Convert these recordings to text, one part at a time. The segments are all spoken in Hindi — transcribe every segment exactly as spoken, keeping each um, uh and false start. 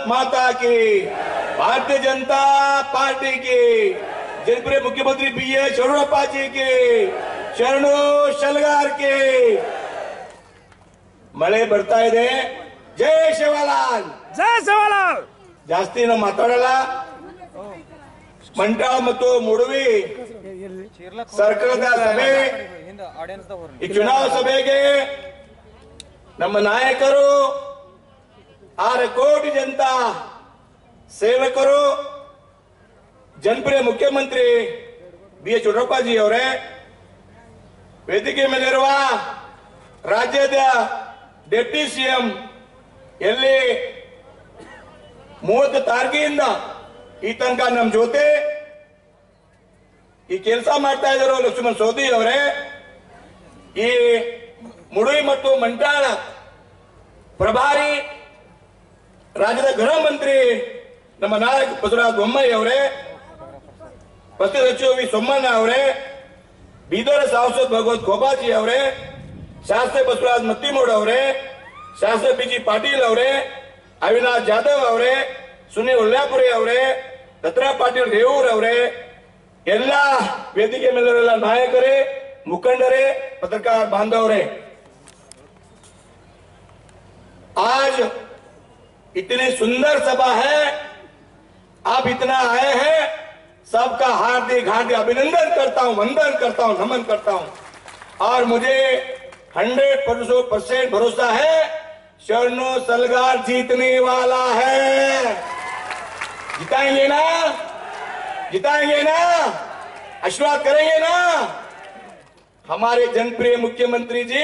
माता की, भारतीय जनता पार्टी की, जनप्रिय मुख्यमंत्री बी एस येडियुरप्पा जी की, ಶರಣು ಶಲ್ಗಾರ್ಗೆ ಮಳೆ ಬರ್ತಾ ಇದೆ. ಜೈ ಶಿವಲಾಲ್, ಜೈ ಶಿವಲಾಲ್. ಜಾಸ್ತಿ ನಾವು ಮಾತಾಡಲ್ಲ. ಮಂಟಾಳ ಮತ್ತು ಮುಡುವಿ ಸರ್ಕಾರದ ಸಭೆ, ಈ ಚುನಾವ ಸಭೆಗೆ ನಮ್ಮ ನಾಯಕರು, ಆರು ಕೋಟಿ ಜನತಾ ಸೇವಕರು, ಜನಪ್ರಿಯ ಮುಖ್ಯಮಂತ್ರಿ ಬಿ ಎಸ್ येडियुरप्पा ಜಿ ಅವರೇ, ವೇದಿಕೆ ಮೇಲಿರುವ ರಾಜ್ಯದ ಡೆಪ್ಟಿ ಸಿಎಂ ಎಲ್ಲಿ ಮೂವತ್ತು ತಾರೀಕಿನಿಂದ ಈ ತನಕ ನಮ್ಮ ಜೊತೆ ಈ ಕೆಲಸ ಮಾಡ್ತಾ ಇದ್ರು ಲಕ್ಷ್ಮಣ ಸವದಿ ಅವರೇ, ಈ ಮುಡುವಿ ಮತ್ತು ಮಂಟಾಳ ಪ್ರಭಾರಿ ರಾಜ್ಯದ ಗೃಹ ಮಂತ್ರಿ ನಮ್ಮ ನಾಯಕ ಬಸವರಾಜ ಬೊಮ್ಮಾಯಿ ಅವರೇ, ವಸತಿ ಸಚಿವ ವಿ ಸೋಮಣ್ಣ ಅವರೇ, ಬೀದರ್ ಸಾಂಸದ್ ಭಗವತ್ ಖೋಬಾಜಿ ಅವರೇ, ಶಾಸಕ ಬಸವರಾಜ ಮತ್ತಿಮೂಡ್ ಅವರೇ, ಶಾಸಕ ಬಿ ಜಿ ಪಾಟೀಲ್ ಅವರೇ, ಅವಿನಾಶ್ ಜಾಧವ್ ಅವರೇ, ಸುನೀಲ್ ಉಲ್ಲಾಪುರಿ ಅವರೇ, ದತ್ರಾ ಪಾಟೀಲ್ ರೇವೂರ್ ಅವರೇ, ಎಲ್ಲ ವೇದಿಕೆ ಮೇಲಿರುವ ನಾಯಕರೇ, मुखंडरे, पत्रकार बांधवरे, आज इतनी सुंदर सभा है, आप इतना आए हैं, सबका हार्दिक हार्दिक अभिनंदन करता हूं, वंदन करता हूं, नमन करता हूं। और मुझे हंड्रेड परसेंट भरोसा है शरणु सलगार जीतने वाला है। जिताएंगे ना, जिताएंगे ना, आशीर्वाद करेंगे ना। हमारे जनप्रिय मुख्यमंत्री जी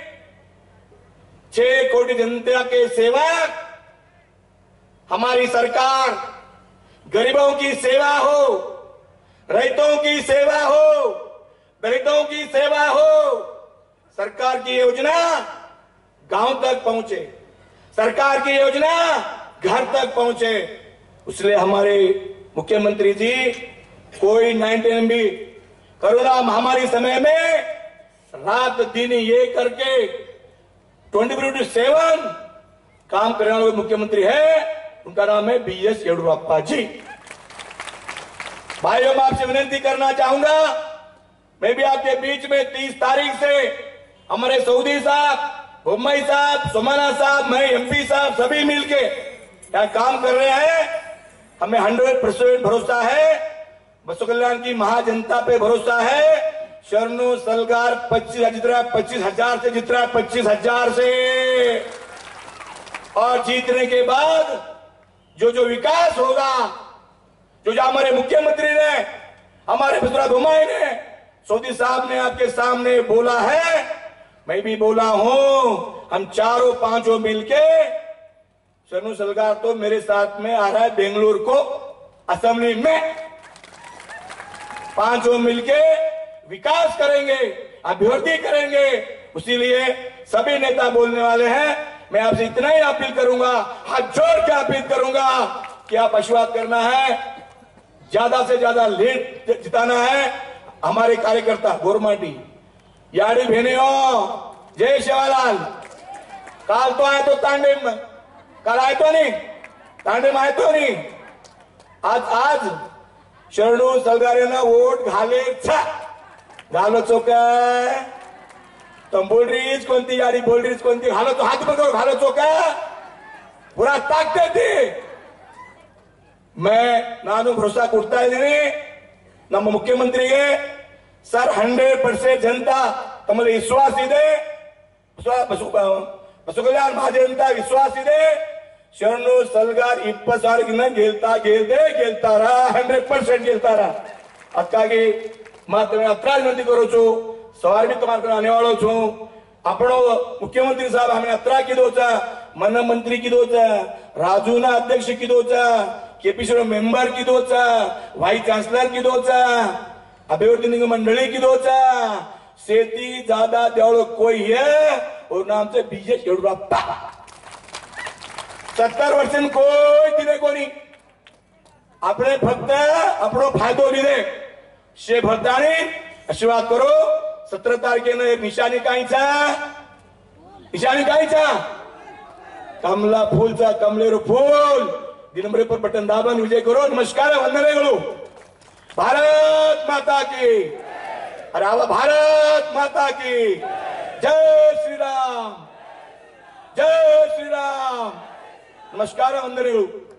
छह कोटि जनता के सेवक, हमारी सरकार गरीबों की सेवा हो, रैतों की सेवा हो, दलितों की सेवा हो, सरकार की योजना गांव तक पहुंचे, सरकार की योजना घर तक पहुंचे। इसलिए हमारे मुख्यमंत्री जी कोई नाइनटीन भी कोरोना महामारी समय में रात दिन ये करके ट्वेंटी फोर इंटू सेवन काम करने वाले मुख्यमंत्री है, उनका नाम है बी एस येडियुरप्पा जी। भाइयों, मैं आपसे विनती करना चाहूंगा, मैं भी आपके बीच में तीस तारीख से हमारे सऊदी साहब, बोम्मई साहब, सोमाना साहब, मैं एमपी साहब सभी मिलके यहाँ काम कर रहे हैं। हमें हंड्रेड परसेंट भरोसा है, बसु कल्याण की महाजनता पे भरोसा है। शरणु सलगार पच्चीस जितना पच्चीस हजार से जितना पच्चीस हजार से, और जीतने के बाद जो जो विकास होगा, जो जो हमारे मुख्यमंत्री ने, हमारे बसवराज बोम्माई ने, सऊदी साहब ने आपके सामने बोला है, मैं भी बोला हूं, हम चारों पांचों मिलके, शरणु सलगार तो मेरे साथ में आ रहा है बेंगलुरु को असेंबली में, पांचों मिलके विकास करेंगे, अभिवृद्धि करेंगे। इसीलिए सभी नेता बोलने वाले हैं, मैं आपसे इतना ही अपील करूंगा, हाथ जोड़ के अपील करूंगा कि आप आशीर्वाद करना है, ज्यादा से ज्यादा लीड जिताना है। हमारे कार्यकर्ता गोरमाटी यारी बहनियों, जय शिवालाल। काल तो आए तो तांडे में, काल आए तो नहीं, तांडे में आए तो नहीं, आज आज शरणु सलगारेना वोट घाले छा घालो चोका, तुम बोल रही कोणती यारी बोल रही कोणती, घालो तो हाथ पकड़ो, घालो चोका पूरा ताकते थी। मैं ನಾನು ಭರೋಸಾ ಕೊಡ್ತಾ ಇದ್ದೀನಿ ನಮ್ಮ ಮುಖ್ಯಮಂತ್ರಿಗೆ, ಸರ್ ಹಂಡ್ರೆಡ್ ಪರ್ಸೆಂಟ್ ಜನತಾ ತಮ್ಮಲ್ಲಿ ವಿಶ್ವಾಸ ಇದೆ, ಬಸವ ಕಲ್ಯಾಣ ಮಹಾಜನತಾ ವಿಶ್ವಾಸ ಇದೆ। ಶರಣು ಸಲ್ಗಾರ್ ಇಪ್ಪತ್ತು ಸಾವಿರಕ್ಕಿಂತ ಗೆಲ್ತಾ ಗೆಲ್ದೆ ಗೆಲ್ತಾರ, ಹಂಡ್ರೆಡ್ ಪರ್ಸೆಂಟ್ ಗೆಲ್ತಾರ। ಅದಕ್ಕಾಗಿ मात्र मैं अतरा विनंती करू छू, सवार भी तुम्हारे आने वालों छू। આપણો મુખ્યમંત્રી સાહેબ અમે અતરા કીધો છે, મન મંત્રી કીધો છે, રાજુના અધ્યક્ષ કીધો છે, કેપીસી નો મેમ્બર કીધો છે, વાઇસ ચાન્સલર કીધો છે, અભિવૃદ્ધિ નિગમ મંડળી કીધો છે, સેતી જ્યાદા દેવાળો કોઈ है और नाम से बी एस येडियुरप्पा। सत्तर वर्ष કોઈ દીધે કોની, આપણે ફક્ત આપણો ફાયદો લીધે शे भरतानी आशीर्वाद करो। सत्रह तारखेनं एक निशाणी काहीचा, निशाणी काहीचा कमला फूलचा, कमलेरू फूल ದಿನಂಬರಿ ಪರ್ ಬಟನ್ ದಾಬನ್ ವಿಜಯ್ ಕರೋ ನಮಸ್ಕಾರ ವಂದನೆಗಳು ಭಾರತ್ ಮಾತಾ ಕಿ ಅರೆ ಅವ ಭಾರತ್ ಮಾತಾ ಕಿ ಜೈ ಶ್ರೀರಾಮ್ ಜೈ ಶ್ರೀರಾಮ್ ನಮಸ್ಕಾರ ವಂದನೆಗಳು